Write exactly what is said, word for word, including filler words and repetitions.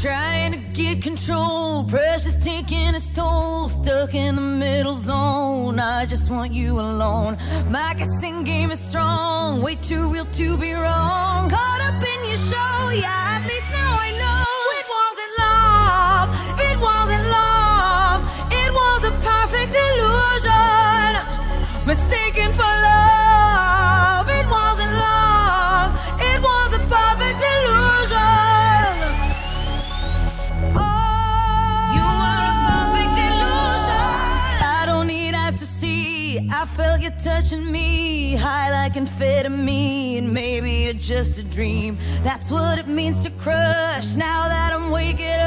Trying to get control, pressure's taking its toll. Stuck in the middle zone, I just want you alone. My guessing game is strong, way too real to be wrong. Caught up in your show, yeah, at least now I know. It wasn't love, it wasn't love. It was a perfect illusion, mistaken for love. It wasn't love, it was a perfect illusion. I felt you touching me, high like amphetamine. Maybe it's just a dream, that's what it means to crush. Now that I'm waking